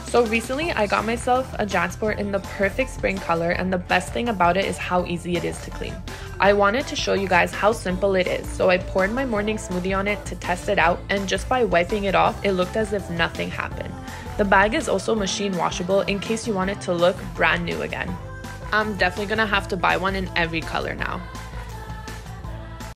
So recently I got myself a JanSport in the perfect spring color, and the best thing about it is how easy it is to clean. I wanted to show you guys how simple it is, so I poured my morning smoothie on it to test it out, and just by wiping it off, it looked as if nothing happened. The bag is also machine washable in case you want it to look brand new again. I'm definitely gonna have to buy one in every color now.